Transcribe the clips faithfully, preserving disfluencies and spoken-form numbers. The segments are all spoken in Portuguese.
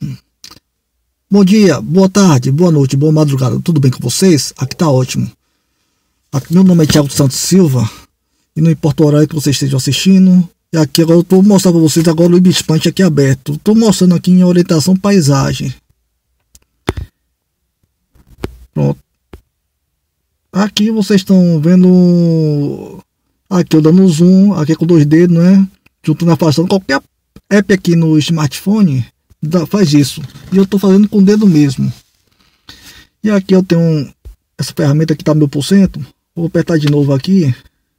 Bom dia, boa tarde, boa noite, boa madrugada, tudo bem com vocês? Aqui tá ótimo. Aqui, meu nome é Thiago Santos Silva e não importa o horário que vocês estejam assistindo. E aqui agora eu tô mostrando para vocês agora o IBISPANT aqui aberto. Tô mostrando aqui em orientação paisagem. Pronto. Aqui vocês estão vendo. Aqui eu dando zoom, aqui é com dois dedos, né? Juntando, afastando. Qualquer app aqui no smartphone faz isso. E eu tô fazendo com o dedo mesmo. E aqui eu tenho essa ferramenta que tá mil por cento. Vou apertar de novo aqui.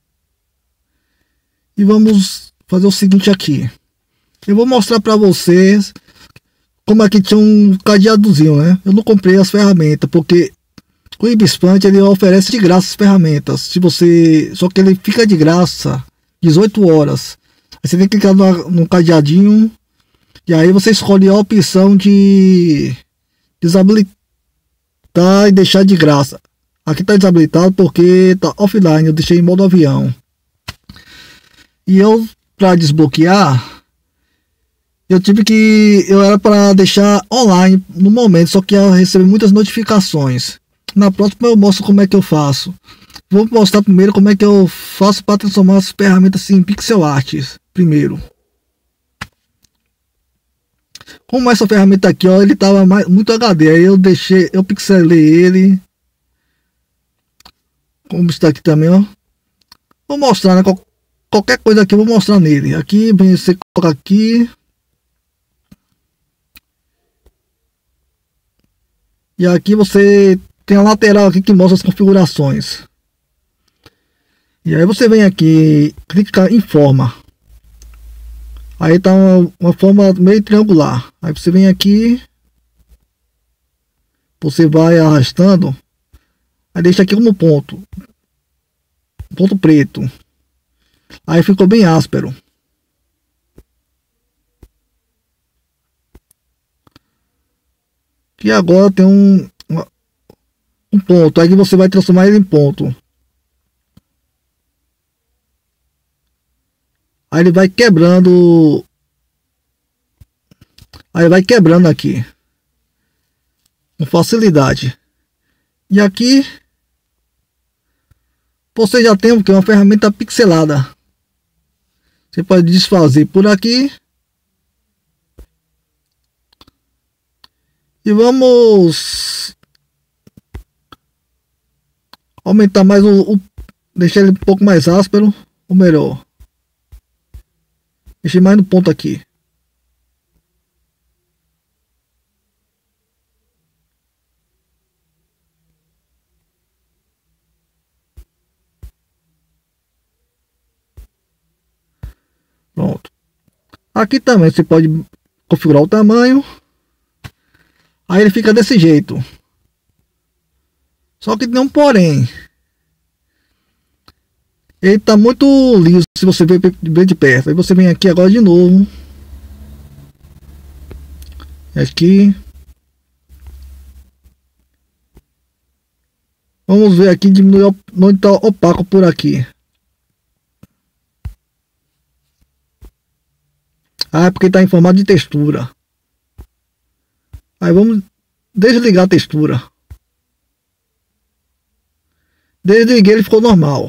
E vamos fazer o seguinte aqui. Eu vou mostrar para vocês como aqui tinha um cadeadozinho, né? Eu não comprei as ferramentas porque o IBISPANT ele oferece de graça as ferramentas. Se você, só que ele fica de graça dezoito horas. Aí você tem que clicar no, no cadeadinho e aí você escolhe a opção de desabilitar e deixar de graça. Aqui está desabilitado porque tá offline, eu deixei em modo avião. E eu, para desbloquear, eu tive que, eu era para deixar online no momento, só que eu recebi muitas notificações. Na próxima eu mostro como é que eu faço. Vou mostrar primeiro como é que eu faço para transformar as ferramentas em pixel art primeiro. Como essa ferramenta aqui, ó, ele tava mais, muito H D, aí eu deixei, eu pixelei ele. Como está aqui também, ó. Vou mostrar, né? Qual, qualquer coisa aqui eu vou mostrar nele. Aqui, bem, você coloca aqui. E aqui você tem a lateral aqui que mostra as configurações. E aí você vem aqui, clica em forma. Aí tá uma, uma forma meio triangular. Aí você vem aqui. Você vai arrastando. Aí deixa aqui como ponto. Ponto preto. Aí ficou bem áspero. E agora tem um, um ponto. Aí você vai transformar ele em ponto. Aí ele vai quebrando. Aí vai quebrando aqui. Com facilidade. E aqui. Você já tem o que? Uma ferramenta pixelada. Você pode desfazer por aqui. E vamos aumentar mais o, o deixar ele um pouco mais áspero, ou melhor. Mexer mais no ponto aqui. Pronto. Aqui também você pode configurar o tamanho. Aí ele fica desse jeito. Só que tem um porém. Ele tá muito liso se você ver bem de perto. Aí você vem aqui agora de novo. Aqui. Vamos ver aqui, diminuir onde tá opaco por aqui. Ah, é porque está em formato de textura. Aí vamos desligar a textura. Desliguei, ele ficou normal.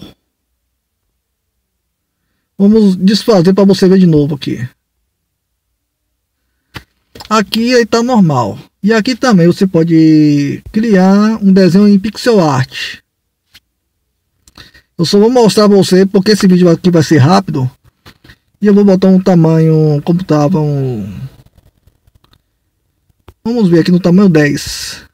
Vamos desfazer para você ver de novo aqui. Aqui ele está normal. E aqui também você pode criar um desenho em pixel art. Eu só vou mostrar para você porque esse vídeo aqui vai ser rápido. E eu vou botar um tamanho como estava um... Vamos ver aqui no tamanho dez.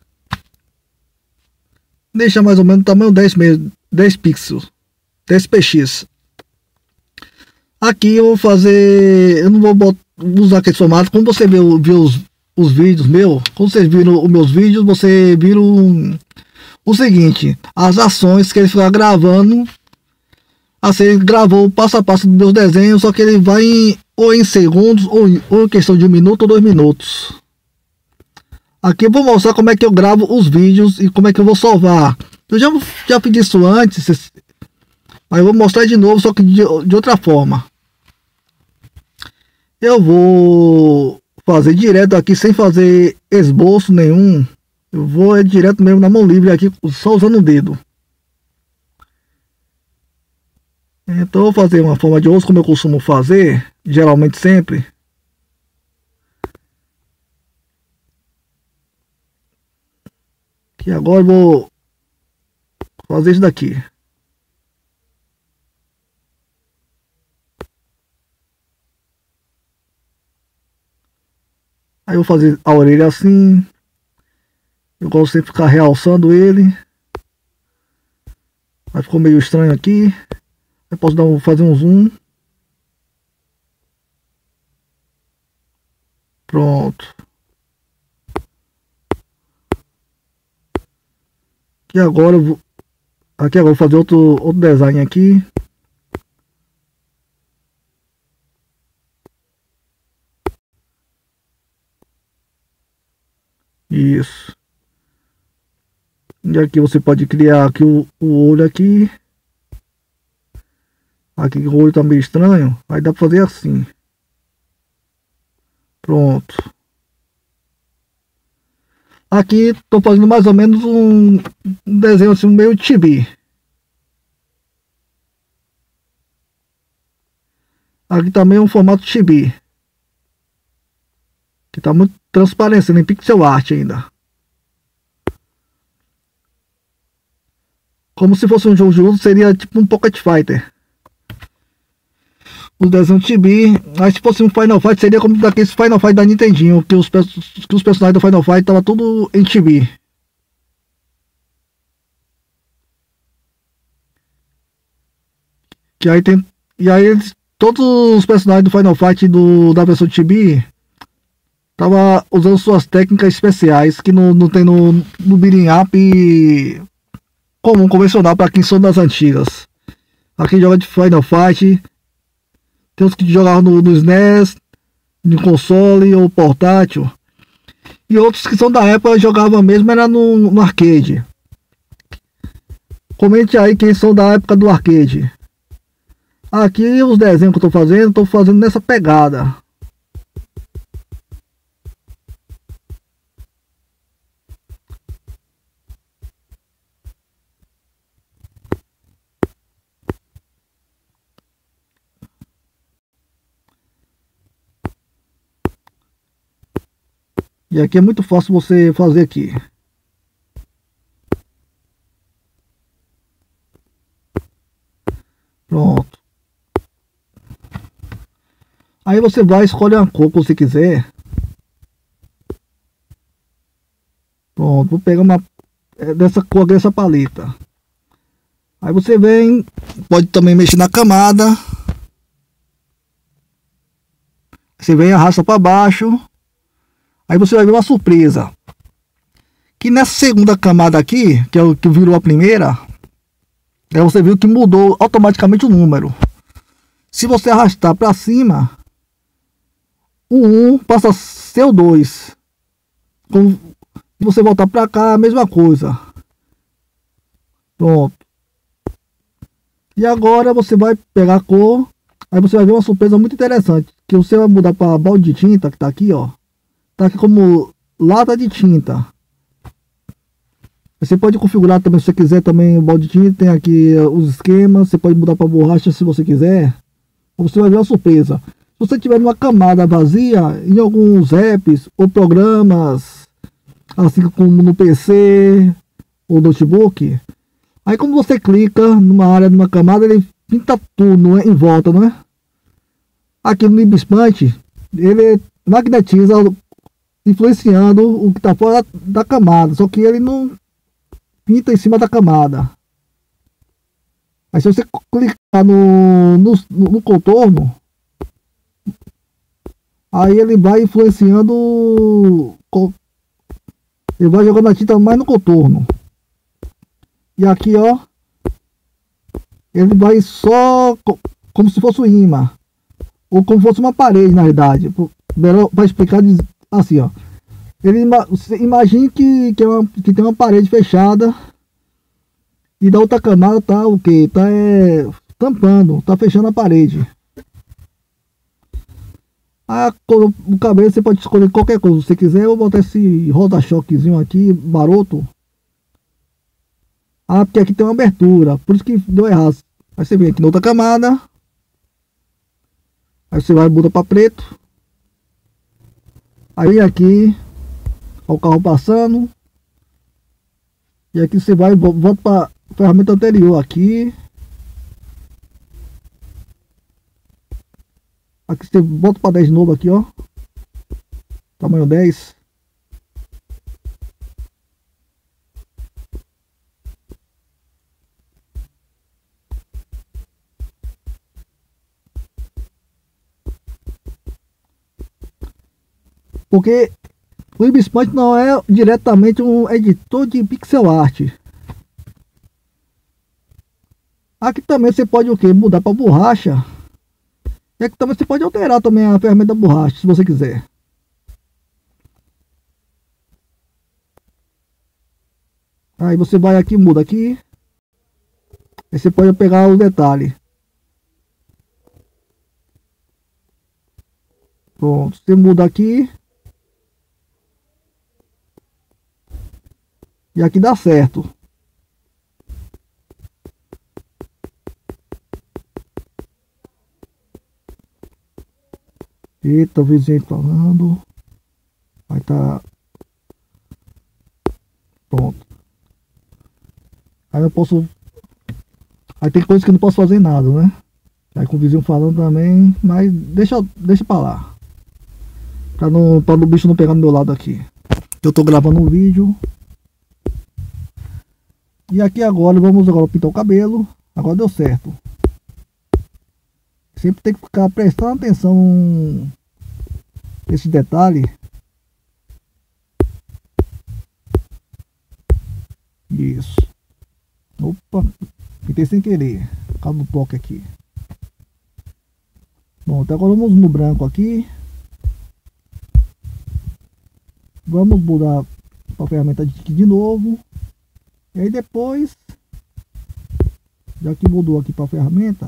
Deixa mais ou menos no tamanho dez mesmo, dez pixels, dez px. Aqui eu vou fazer, eu não vou botar, usar aquele formato. Quando você viu, viu os, os vídeos meus, quando vocês viram os meus vídeos, você viram o seguinte, as ações que ele fica gravando. Assim, ele gravou o passo a passo dos meus desenhos, só que ele vai em, ou em segundos, ou, ou em questão de um minuto ou dois minutos. Aqui eu vou mostrar como é que eu gravo os vídeos e como é que eu vou salvar. Eu já, já fiz isso antes, mas eu vou mostrar de novo, só que de, de outra forma. Eu vou fazer direto aqui sem fazer esboço nenhum. Eu vou é direto mesmo na mão livre aqui, só usando o dedo. Então eu vou fazer uma forma de osso como eu costumo fazer, geralmente sempre. Que agora eu vou fazer isso daqui. Aí eu vou fazer a orelha assim. Eu gosto sempre de ficar realçando ele. Aí ficou meio estranho aqui. Eu posso dar um, fazer um zoom. Pronto. Aqui agora eu vou, aqui agora eu vou fazer outro, outro design aqui. Isso. E aqui você pode criar aqui o, o olho aqui. Aqui o olho tá meio estranho. Aí dá pra fazer assim. Pronto. Aqui tô fazendo mais ou menos um, um desenho assim meio chibi. Aqui também é um formato chibi. Que tá muito transparente, em pixel art ainda. Como se fosse um jogo de luta, seria tipo um Pocket Fighter. O desenho chibi, mas se fosse um Final Fight, seria como daqueles Final Fight da Nintendinho, que os, que os personagens do Final Fight estavam tudo em chibi. Que aí tem. E aí todos os personagens do Final Fight do, da versão chibi tava usando suas técnicas especiais que não, não tem no, no beating up comum, convencional para quem são das antigas. Aqui joga de Final Fight. Tem os que jogavam no, no S N E S, no console ou portátil. E outros que são da época jogavam mesmo era no, no arcade. Comente aí quem são da época do arcade. Aqui os desenhos que eu tô fazendo, tô fazendo nessa pegada. E aqui é muito fácil você fazer aqui. Pronto. Aí você vai escolher uma cor que você quiser. Pronto, vou pegar uma dessa cor, dessa paleta. Aí você vem, pode também mexer na camada. Você vem e arrasta para baixo. Aí você vai ver uma surpresa. Que nessa segunda camada aqui, que é o que virou a primeira, aí você viu que mudou automaticamente o número. Se você arrastar para cima, o um passa a ser o dois. Se você voltar para cá, a mesma coisa. Pronto. E agora você vai pegar a cor. Aí você vai ver uma surpresa muito interessante. Que você vai mudar para balde de tinta, que tá aqui, ó. Tá aqui como lata de tinta. Você pode configurar também, se você quiser, também o balde de tinta. Tem aqui os esquemas. Você pode mudar para borracha se você quiser. Você vai ver uma surpresa. Se você tiver uma camada vazia em alguns apps ou programas, assim como no P C ou notebook, aí quando você clica numa área, numa camada, ele pinta tudo, não é? Em volta, não é? Aqui no Ibispaint, ele magnetiza, influenciando o que está fora da camada, só que ele não pinta em cima da camada. Aí se você clicar no, no, no contorno, aí ele vai influenciando, ele vai jogando a tinta mais no contorno. E aqui, ó, ele vai só como se fosse um imã, ou como se fosse uma parede, na verdade. Para explicar assim, ó, ele imagine que, que, é uma, que tem uma parede fechada e da outra camada tá o que? Tá é, tampando, tá fechando a parede. A cor, o cabelo você pode escolher qualquer coisa. Se você quiser, eu vou botar esse roda-choquezinho aqui, maroto. Ah, porque aqui tem uma abertura, por isso que deu errado. Aí você vem aqui na outra camada. Aí você vai, muda para preto. Aí aqui, ó, o carro passando. E aqui você vai, volta para a ferramenta anterior aqui. Aqui você volta para dez de novo aqui, ó. Tamanho dez. Porque o Ibispaint não é diretamente um editor de pixel art. Aqui também você pode o que? Mudar para borracha. E aqui também você pode alterar também a ferramenta da borracha, se você quiser. Aí você vai aqui, muda aqui. Aí você pode pegar o detalhe. Pronto, você muda aqui. E aqui dá certo. Eita, o vizinho falando. Vai tá. Pronto. Aí eu posso. Aí tem coisas que eu não posso fazer nada, né? Aí com o vizinho falando também. Mas deixa, deixa pra lá. Pra, não, pra o bicho não pegar no meu lado aqui. Eu tô gravando um vídeo. E aqui agora, vamos agora pintar o cabelo. Agora deu certo. Sempre tem que ficar prestando atenção nesse detalhe. Isso. Opa, pintei sem querer. Por causa do toque aqui. Bom, até agora vamos no branco aqui. Vamos mudar para a ferramenta de, de novo. E aí depois, já que mudou aqui para a ferramenta,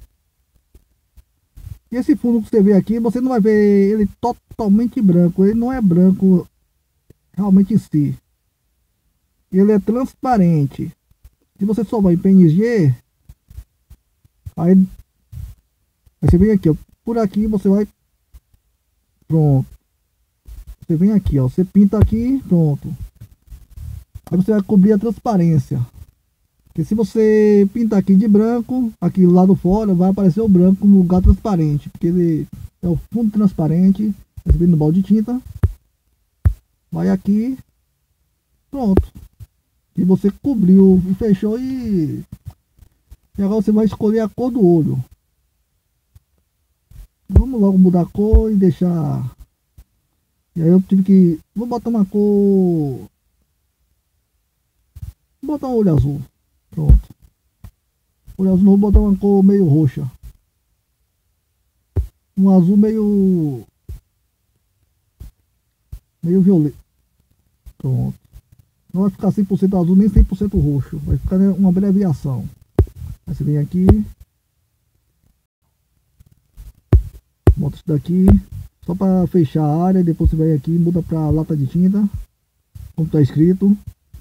e esse fundo que você vê aqui, você não vai ver ele totalmente branco. Ele não é branco realmente em si. Ele é transparente. Se você só vai em P N G, aí, aí você vem aqui, ó, por aqui você vai, pronto. Você vem aqui, ó, você pinta aqui, pronto. Aí você vai cobrir a transparência. Porque se você pintar aqui de branco, aqui do lado fora, vai aparecer o branco no lugar transparente. Porque ele é o fundo transparente. Você vem no balde de tinta. Vai aqui. Pronto. E você cobriu e fechou e... E agora você vai escolher a cor do olho. Vamos logo mudar a cor e deixar... E aí eu tive que... Vou botar uma cor... Vou botar um olho azul. Pronto. Olho azul, vou botar uma cor meio roxa. Um azul meio... Meio violeta. Pronto. Não vai ficar cem por cento azul nem cem por cento roxo. Vai ficar uma abreviação. Aí você vem aqui. Bota isso daqui. Só para fechar a área. Depois você vem aqui e muda para lata de tinta. Como está escrito.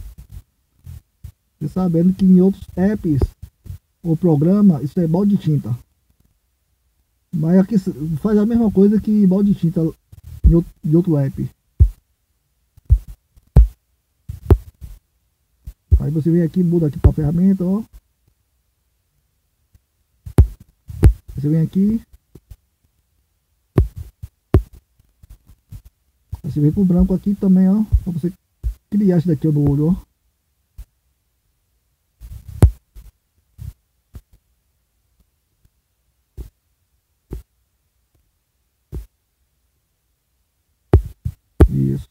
Você sabendo que em outros apps ou programa isso é balde de tinta. Mas aqui faz a mesma coisa que balde de tinta em outro, em outro app. Aí você vem aqui, muda aqui para a ferramenta, ó. Você vem aqui. Aí você vem pro branco aqui também, ó. Pra você criar isso daqui ó, no olho, ó. Isso.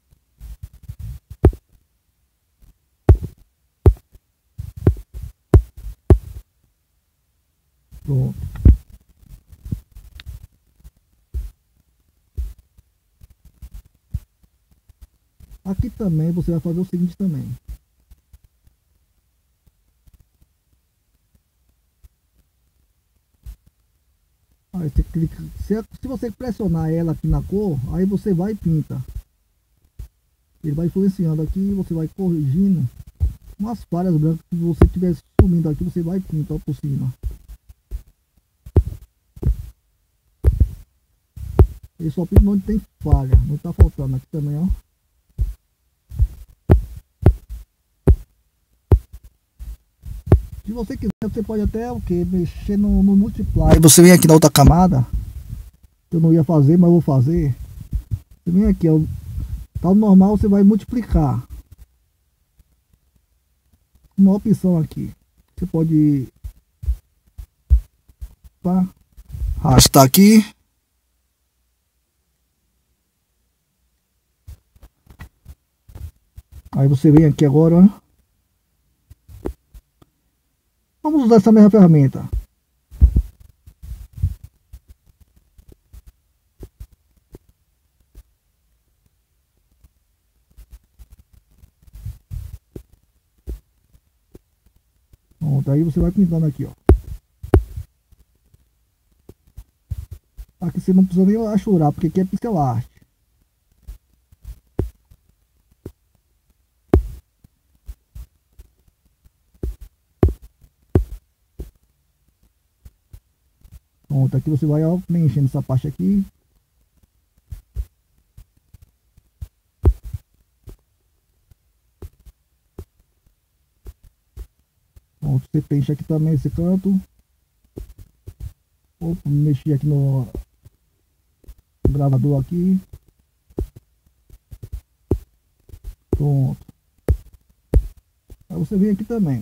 Pronto. Aqui também você vai fazer o seguinte também. Aí Aí você clica, se, se você pressionar ela aqui na cor, aí você vai e pinta. Ele vai influenciando aqui, você vai corrigindo umas falhas brancas que você estiver sumindo aqui, você vai e pinta ó, por cima. Ele só pinta onde tem falha, não tá faltando aqui também, ó. Se você quiser, você pode até o que? Mexer no, no multiply. Aí você vem aqui na outra camada. Eu não ia fazer, mas vou fazer. Você vem aqui, ó. Tá no normal, você vai multiplicar. Uma opção aqui. Você pode tá? Arrastar aqui. Aí você vem aqui agora, ó. Vamos usar essa mesma ferramenta. Pronto, aí você vai pintando aqui, ó. Aqui você não precisa nem achurar, porque aqui é pixel art. Pronto, aqui você vai ó, preenchendo essa parte aqui. Pronto, você preenche aqui também esse canto. Vou mexer aqui no gravador aqui. Pronto. Aí você vem aqui também.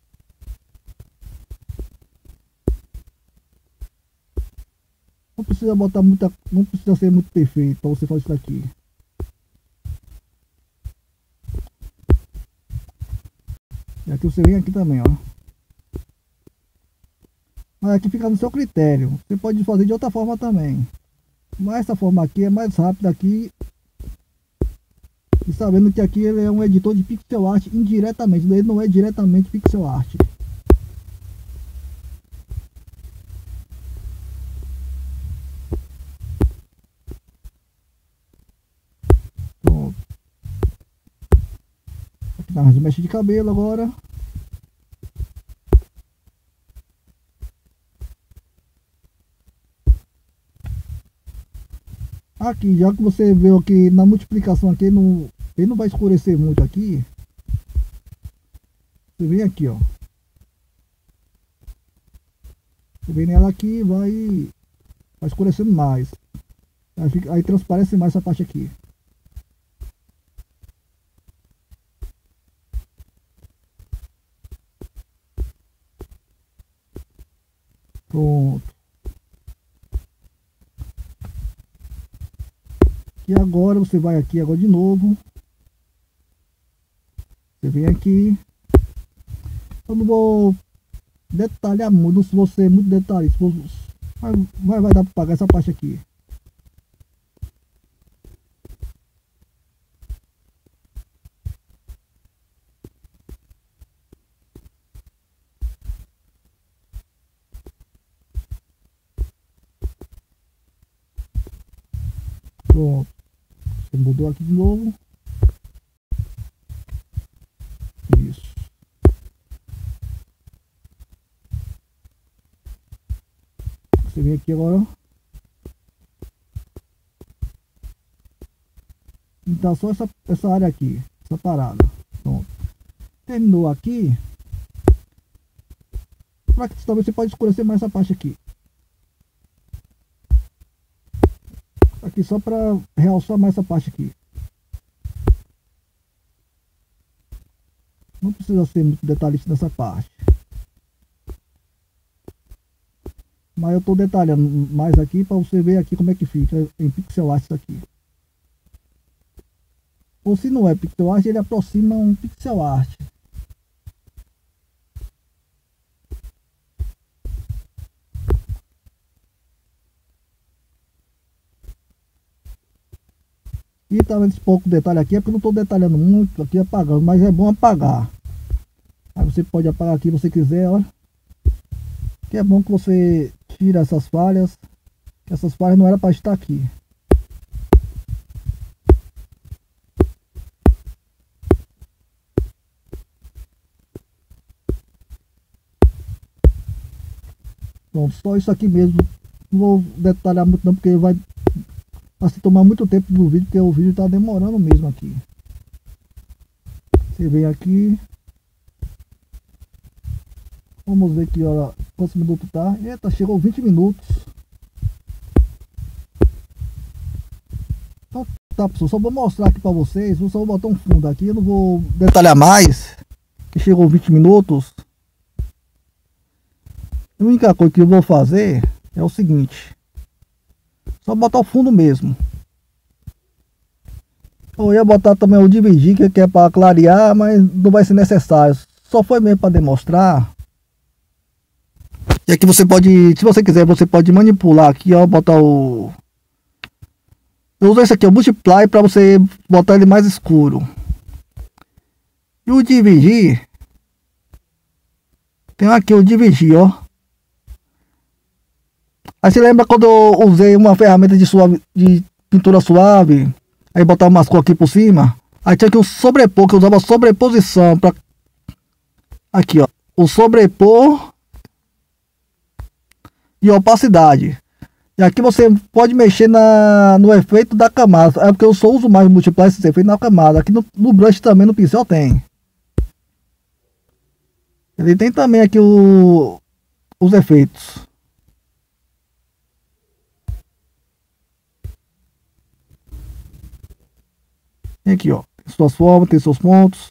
Não precisa botar muita, não precisa ser muito perfeito para você fazer isso aqui. E aqui você vem aqui também, ó. Mas aqui fica no seu critério. Você pode fazer de outra forma também. Mas essa forma aqui é mais rápida aqui. E sabendo que aqui ele é um editor de pixel art indiretamente. Ele não é diretamente pixel art. Vamos mexer de cabelo agora. Aqui, já que você viu que na multiplicação aqui não, ele não vai escurecer muito aqui. Você vem aqui, ó. Você vem nela aqui, vai, vai escurecendo mais. Aí, fica, aí transparece mais essa parte aqui. Pronto. E agora você vai aqui agora de novo. Você vem aqui. Eu não vou detalhar muito, não vou ser muito detalhista. Vai, vai, vai dar para pagar essa parte aqui. Pronto. Você mudou aqui de novo. Isso. Você vem aqui agora. Então só essa, essa área aqui. Essa parada. Pronto. Terminou aqui. Para que talvez você pode escurecer mais essa parte aqui. Aqui só para realçar mais essa parte aqui. Não precisa ser muito detalhista nessa parte. Mas eu estou detalhando mais aqui para você ver aqui como é que fica em pixel art isso aqui. Ou se não é pixel art, ele aproxima um pixel art. E tá vendo esse pouco detalhe aqui, é porque eu não estou detalhando muito, aqui apagando, mas é bom apagar. Aí você pode apagar aqui se você quiser, ó. Que é bom que você tira essas falhas. que essas falhas não era para estar aqui. Bom, só isso aqui mesmo. Não vou detalhar muito não, porque vai assim, tomar muito tempo do vídeo, porque o vídeo está demorando mesmo aqui. Você vem aqui. Vamos ver que hora, quantos minutos tá. Eita, chegou vinte minutos. Então tá, pessoal, só vou mostrar aqui para vocês. Eu só vou botar um fundo aqui, eu não vou detalhar mais. Que chegou vinte minutos. A única coisa que eu vou fazer é o seguinte: só botar o fundo mesmo. Eu ia botar também o dividir, que é para clarear, mas não vai ser necessário. Só foi mesmo para demonstrar. E aqui você pode, se você quiser, você pode manipular aqui, ó, botar o... Eu uso esse aqui, o Multiply, para você botar ele mais escuro. E o dividir, tem aqui o dividir, ó. Aí você lembra quando eu usei uma ferramenta de, suave, de pintura suave, aí botava umas cores aqui por cima, aí tinha que um sobrepor, que eu usava sobreposição para aqui, ó, o sobrepor e opacidade. E aqui você pode mexer na, no efeito da camada, é porque eu só uso mais multiplicar esse efeito na camada. Aqui no, no brush também, no pincel tem. Ele tem também aqui o, os efeitos. Tem aqui, ó, tem suas formas, tem seus pontos.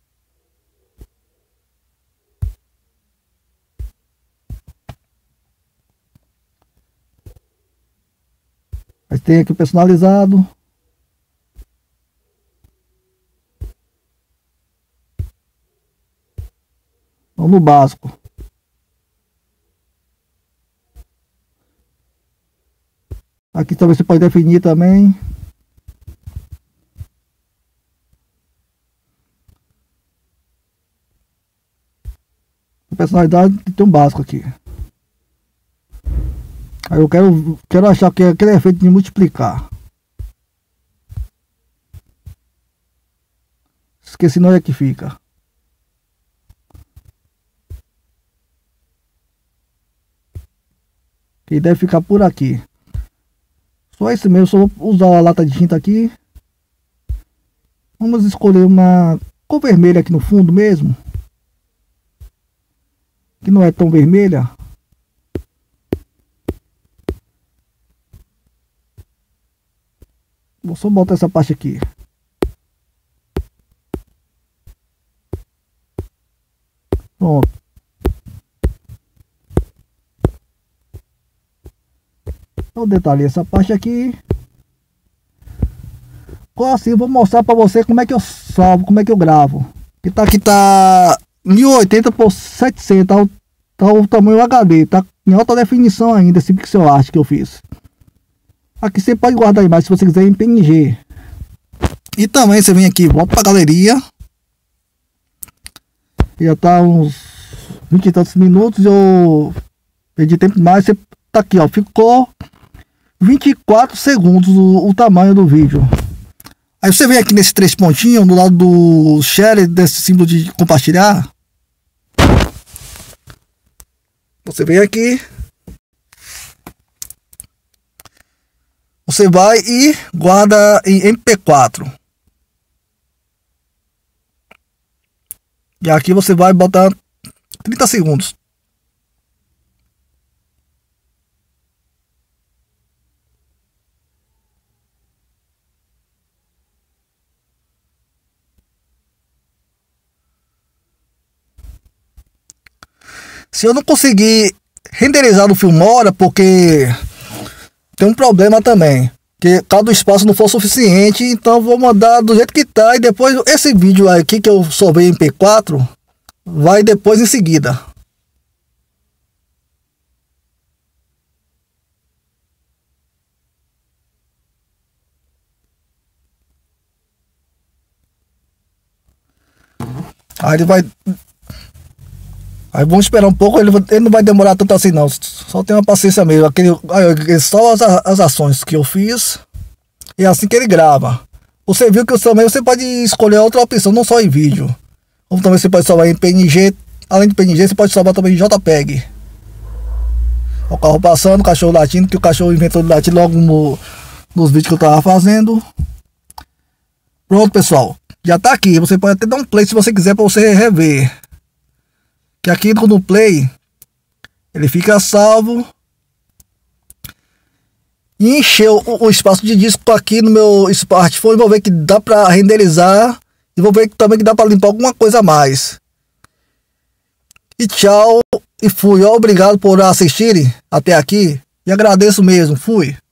Mas tem aqui o personalizado. Vamos no básico. Aqui também você pode definir também. A personalidade tem um básico aqui. Aí eu quero, quero achar que é aquele efeito de multiplicar. Esqueci não é que fica. Que deve ficar por aqui. Só isso mesmo, só vou usar a lata de tinta aqui. Vamos escolher uma cor vermelha aqui no fundo mesmo. Que não é tão vermelha. Vou só botar essa parte aqui. Pronto. Eu detalhei essa parte aqui. Assim, eu vou mostrar para você como é que eu salvo, como é que eu gravo. Que tá aqui tá mil e oitenta por setecentos, tá, o- tá o tamanho H D, tá em alta definição ainda esse pixel art que eu fiz. Aqui você pode guardar a imagem se você quiser em P N G. E também você vem aqui, volta pra galeria. Já tá uns vinte e tantos minutos, eu perdi tempo demais. Você tá aqui, ó, ficou vinte e quatro segundos o, o tamanho do vídeo. Aí você vem aqui nesse três pontinhos, do lado do share, desse símbolo de compartilhar. Você vem aqui. Você vai e guarda em M P quatro. E aqui você vai botar trinta segundos. Se eu não conseguir renderizar no Filmora, porque tem um problema também, que cada espaço não for suficiente, então vou mandar do jeito que tá, e depois esse vídeo aqui que eu salvei em M P quatro vai depois em seguida. Aí ele vai Aí vamos esperar um pouco, ele, ele não vai demorar tanto assim não. Só tenha paciência mesmo. Aquele, aí, só as, as ações que eu fiz. E é assim que ele grava. Você viu que também você pode escolher outra opção, não só em vídeo. Como também você pode salvar em P N G. Além de P N G, você pode salvar também em JPEG. O carro passando, o cachorro latindo, que o cachorro inventou de latir logo no, nos vídeos que eu tava fazendo. Pronto, pessoal. Já tá aqui. Você pode até dar um play se você quiser, para você rever. Que aqui no play ele fica salvo. E encheu o, o espaço de disco aqui no meu smartphone. Vou ver que dá para renderizar. E vou ver que também que dá para limpar alguma coisa a mais. E tchau. E fui. Obrigado por assistirem até aqui. E agradeço mesmo. Fui.